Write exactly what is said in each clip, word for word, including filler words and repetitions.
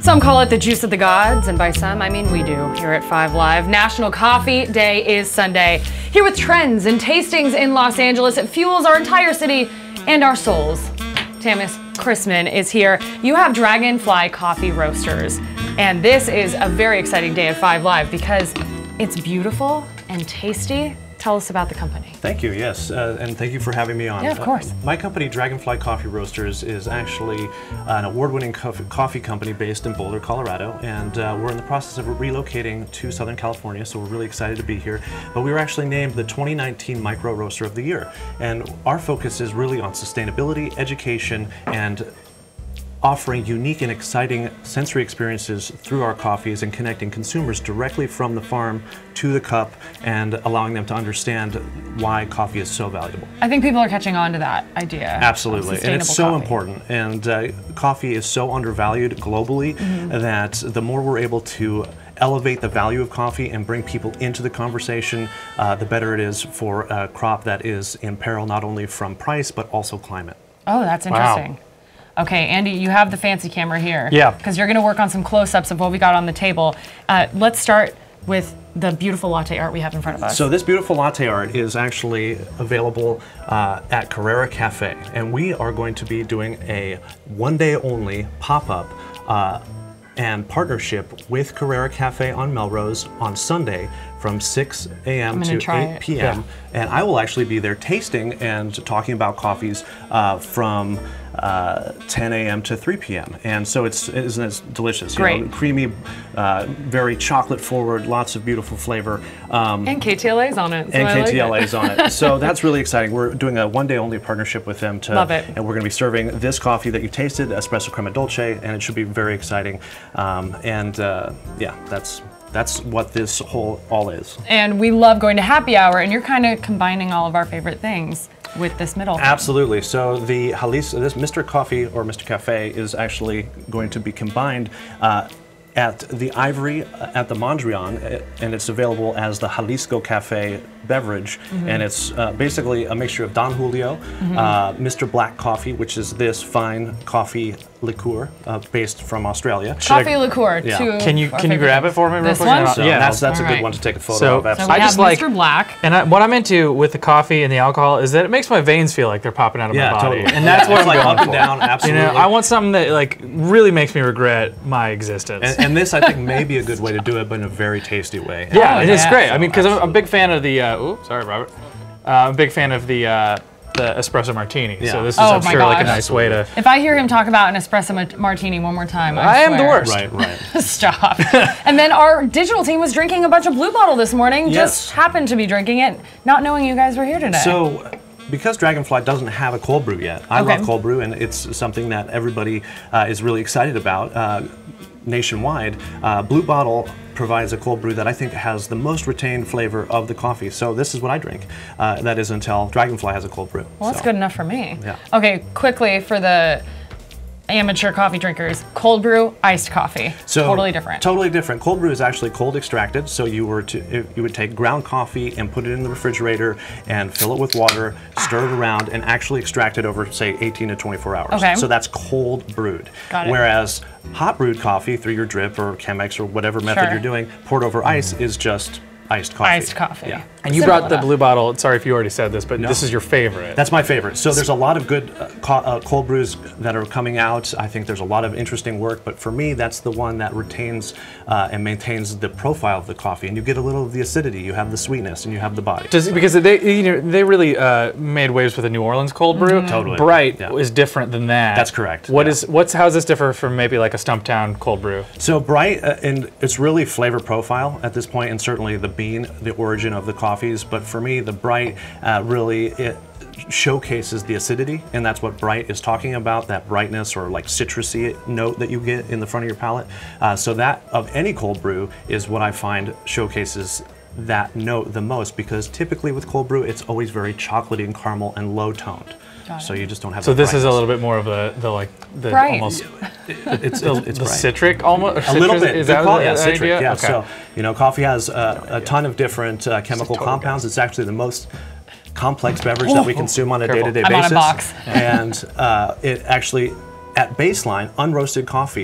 Some call it the juice of the gods, and by some, I mean we do here at five Live. National Coffee Day is Sunday. Here with trends and tastings in Los Angeles, it fuels our entire city and our souls. Tamas, Christman is here. You have Dragonfly Coffee Roasters, and this is a very exciting day at five Live because it's beautiful and tasty. Tell us about the company. Thank you, yes, uh, and thank you for having me on. Yeah, of course. Uh, my company, Dragonfly Coffee Roasters, is actually an award-winning coffee, coffee company based in Boulder, Colorado, and uh, we're in the process of relocating to Southern California, so we're really excited to be here. But we were actually named the twenty nineteen Micro Roaster of the Year, and our focus is really on sustainability, education, and offering unique and exciting sensory experiences through our coffees and connecting consumers directly from the farm to the cup and allowing them to understand why coffee is so valuable. I think people are catching on to that idea. Absolutely, and it's so coffee. important. And uh, coffee is so undervalued globally mm-hmm. that the more we're able to elevate the value of coffee and bring people into the conversation, uh, the better it is for a crop that is in peril not only from price but also climate. Oh, that's interesting. Wow. Okay, Andy, you have the fancy camera here. Yeah. Because you're going to work on some close-ups of what we got on the table. Uh, let's start with the beautiful latte art we have in front of us. So this beautiful latte art is actually available uh, at Carrera Cafe, and we are going to be doing a one-day-only pop-up uh, and partnership with Carrera Cafe on Melrose on Sunday from six A M to eight P M Yeah. And I will actually be there tasting and talking about coffees uh, from uh, ten A M to three P M And so it's isn't it delicious? You Great. know, creamy, uh, very chocolate forward, lots of beautiful flavor. Um, and K T L A's on it. So and I K T L A's like on it. So that's really exciting. We're doing a one day only partnership with them to Love it. And we're going to be serving this coffee that you tasted, espresso crema dolce, and it should be very exciting. Um, and uh, yeah, that's That's what this whole all is. And we love going to happy hour, and you're kind of combining all of our favorite things with this middle thing. Absolutely. So the Jalisco, this Mister Coffee or Mister Cafe is actually going to be combined uh, at the Ivory at the Mondrian, and it's available as the Jalisco Cafe beverage, mm-hmm. and it's uh, basically a mixture of Don Julio, mm-hmm. uh, Mister Black Coffee, which is this fine coffee liqueur uh, based from Australia. Coffee I, liqueur. Yeah. To can you can you grab it for me real this quick? One? So yeah, that's that's All a good right. one to take a photo so, of. Absolutely. So we I just have like Mister Black, and I, what I'm into with the coffee and the alcohol is that it makes my veins feel like they're popping out of yeah, my body, totally. and that's what it's I'm like going up and for. down. Absolutely. You know, I want something that like really makes me regret my existence. And, and this, I think, may be a good way to do it, but in a very tasty way. Yeah, Oh, it yeah. is great. I So, mean, because I'm a absolutely. big fan of the. Uh, oops, sorry, Robert. Uh, I'm a big fan of the uh, the espresso martini. Yeah. So this is, Oh, I'm my sure, like a gosh. nice way to. if I hear him talk about an espresso ma martini one more time, I, I am the swear. worst. Right, right. Stop. And then our digital team was drinking a bunch of Blue Bottle this morning. Yes. Just happened to be drinking it, not knowing you guys were here today. So, because Dragonfly doesn't have a cold brew yet, I Okay. love cold brew, and it's something that everybody uh, is really excited about uh, nationwide. Uh, Blue Bottle provides a cold brew that I think has the most retained flavor of the coffee. So this is what I drink. Uh, that is until Dragonfly has a cold brew. Well, that's so. good enough for me. Yeah. Okay, quickly for the amateur coffee drinkers, cold brew, iced coffee. So totally different. Totally different. Cold brew is actually cold extracted. So you were to you would take ground coffee and put it in the refrigerator and fill it with water, stir it around, and actually extract it over, say, eighteen to twenty-four hours. Okay. So that's cold brewed. Got it. Whereas hot brewed coffee through your drip or Chemex or whatever method Sure. you're doing, poured over ice is just iced coffee. Iced coffee. Yeah. And you Simple brought the enough. Blue Bottle. Sorry if you already said this, but No. this is your favorite. That's my favorite. So there's a lot of good uh, co uh, cold brews that are coming out. I think there's a lot of interesting work, but for me, that's the one that retains uh, and maintains the profile of the coffee. And you get a little of the acidity, you have the sweetness, and you have the body. Does, because they, you know, they really uh, made waves with the New Orleans cold brew. Mm-hmm. Totally. Bright Yeah. is different than that. That's correct. What Yeah. is what's how does this differ from maybe like a Stumptown cold brew? So bright, uh, and it's really flavor profile at this point, and certainly the bean, the origin of the coffees. But for me, the bright uh, really it showcases the acidity, and that's what bright is talking about. That brightness or like citrusy note that you get in the front of your palate. Uh, so that of any cold brew is what I find showcases that note the most, because typically with cold brew, it's always very chocolatey and caramel and low toned. So you just don't have. So the this is a brightness. little bit more of the the like the Bright. almost It's the, it's the bright. citric almost. A little bit. Is Good that call, the, yeah, the citric. idea? Yeah. Okay. So you know, coffee has uh, a ton of different uh, chemical total compounds. guess. It's actually the most complex beverage that we consume on a Careful. day-to-day I'm on a basis. box. And uh, it actually, at baseline, unroasted coffee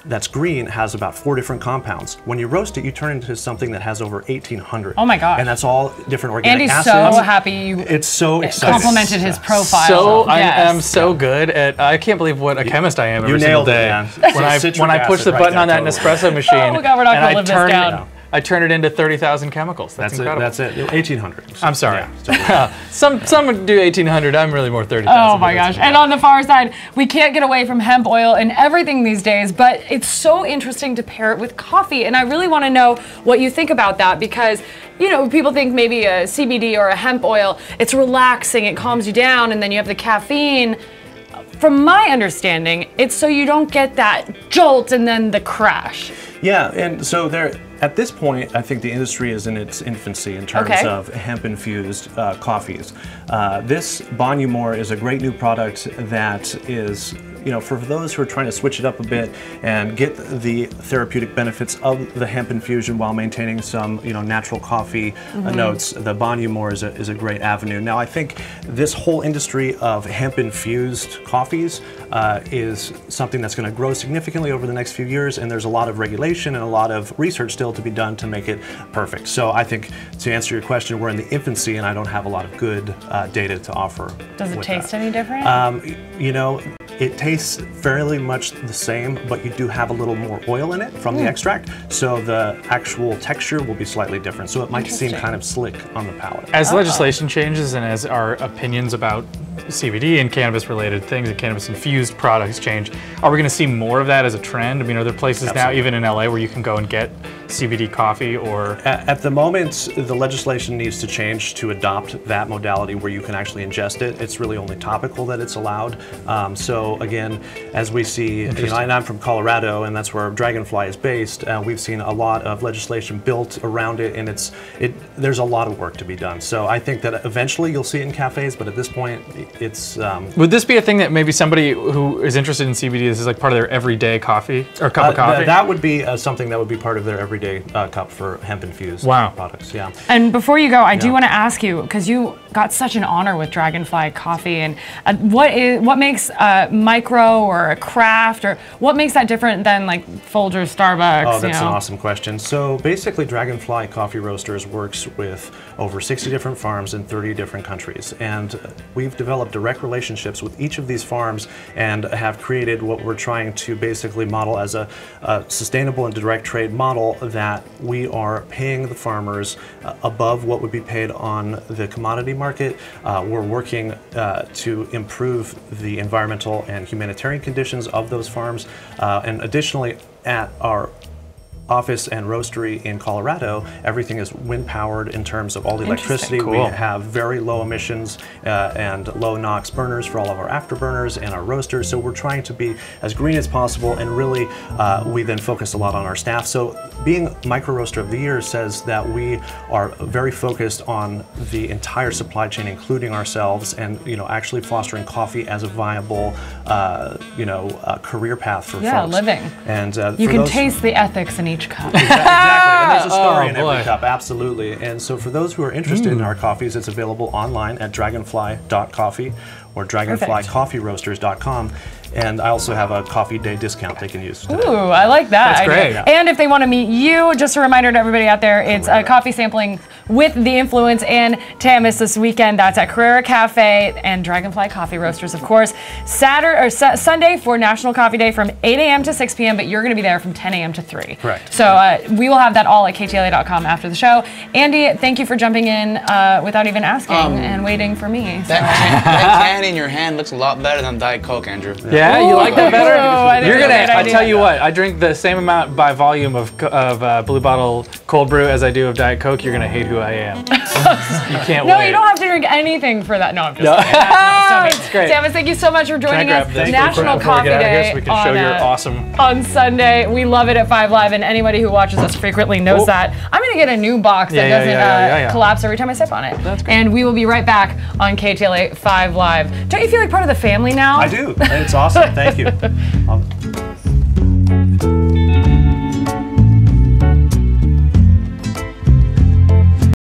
that's green has about four different compounds. When you roast it, you turn it into something that has over eighteen hundred. Oh my gosh. And that's all different organic Andy's acids. so happy you It's so exciting. complimented his profile. So I Yes. am so good at. I can't believe what a chemist I am every You single nailed it, day. man. When I Citric when I push acid the right button there, on that totally. Nespresso machine, Oh my God, we're not and gonna I live this turn down. I turn it into thirty thousand chemicals. That's, That's it. incredible. That's it. eighteen hundred. I'm sorry. Yeah, some some would do eighteen hundred. I'm really more thirty thousand. Oh my gosh. And on the far side, we can't get away from hemp oil and everything these days, but it's so interesting to pair it with coffee. And I really want to know what you think about that because, you know, people think maybe a C B D or a hemp oil, it's relaxing, it calms you down, and then you have the caffeine. From my understanding, it's so you don't get that jolt and then the crash. Yeah, and so there, at this point, I think the industry is in its infancy in terms Okay. of hemp-infused uh, coffees. Uh, this Bonumore is a great new product that is, you know, for those who are trying to switch it up a bit and get the therapeutic benefits of the hemp infusion while maintaining some, you know, natural coffee Mm-hmm. uh, notes, the Bonumore is a, is a great avenue. Now, I think this whole industry of hemp-infused coffees uh, is something that's going to grow significantly over the next few years, and there's a lot of regulation and a lot of research still to be done to make it perfect. So I think, to answer your question, we're in the infancy, and I don't have a lot of good uh, data to offer. Does it with taste that. any different? Um, you know, it tastes fairly much the same, but you do have a little more oil in it from the extract, so the actual texture will be slightly different. So it might seem Interesting. kind of slick on the palate. As legislation changes and as our opinions about C B D and cannabis-related things and cannabis-infused products change, are we going to see more of that as a trend? I mean, are there places Absolutely. now, even in L A, where you can go and get C B D coffee or? At, at the moment, the legislation needs to change to adopt that modality where you can actually ingest it. It's really only topical that it's allowed. Um, so again, as we see, you know, and I'm from Colorado, and that's where Dragonfly is based. Uh, we've seen a lot of legislation built around it, and it's it. There's a lot of work to be done. So I think that eventually you'll see it in cafes, but at this point, it's. Um, Would this be a thing that maybe somebody who is interested in C B D, this is like part of their everyday coffee or cup uh, of coffee? th- that would be uh, something that would be part of their everyday uh, cup for hemp-infused Wow. products. Yeah. And before you go, I do Yeah. want to ask you, because you got such an honor with Dragonfly Coffee, and uh, what is what makes a micro or a craft, or what makes that different than like Folgers, Starbucks? Oh, you that's know? an awesome question. So basically, Dragonfly Coffee Roasters works with over sixty different farms in thirty different countries. And we've developed direct relationships with each of these farms and have created what we're trying to basically model as a, a sustainable and direct trade model, that we are paying the farmers uh, above what would be paid on the commodity market. Uh, we're working uh, to improve the environmental and humanitarian conditions of those farms. Uh, and additionally, at our office and roastery in Colorado, everything is wind powered in terms of all the electricity. Cool. We have very low emissions uh, and low NOx burners for all of our afterburners and our roasters. So we're trying to be as green as possible, and really uh, we then focus a lot on our staff. So being Micro Roaster of the Year says that we are very focused on the entire supply chain, including ourselves, and you know actually fostering coffee as a viable uh, you know uh, career path for Yeah, folks. living. And uh, You for can those, taste the ethics in each cup. Exactly, and there's a story Oh, in boy. every cup, absolutely. And so for those who are interested in our coffees, it's available online at dragonfly dot coffee or dragonfly coffee roasters dot com. And I also have a coffee day discount they can use. Ooh, I like that. That's idea. great. And if they want to meet you, just a reminder to everybody out there, it's a coffee sampling with The Influence and Tamas this weekend. That's at Carrera Cafe and Dragonfly Coffee Roasters, of course. Saturday or su- Sunday for National Coffee Day from eight a m to six p m, but you're going to be there from ten a m to three. Correct. So uh, we will have that all at K T L A dot com after the show. Andy, thank you for jumping in uh, without even asking Um, and waiting for me. So. That can, that can in your hand looks a lot better than Diet Coke, Andrew. Yeah, you like that better? Ooh, I think You're that's a gonna. good I idea. tell you what. I drink the same amount by volume of co- of uh, Blue Bottle cold brew as I do of Diet Coke. You're gonna hate who I am. You can't No, wait. you don't have to drink anything for that. No, I'm just No. kidding. That's It's great. Tamas, thank you so much for Can I joining grab us. this National before we Coffee get out of here Day so we can on, show your uh, awesome. on Sunday. We love it at Five Live, and anybody who watches us frequently knows Oh. that. I'm going to get a new box Yeah, that yeah, doesn't yeah, yeah, uh, yeah, yeah. collapse every time I sip on it. That's great. And we will be right back on K T L A Five Live. Don't you feel like part of the family now? I do. It's awesome. Thank you. I'll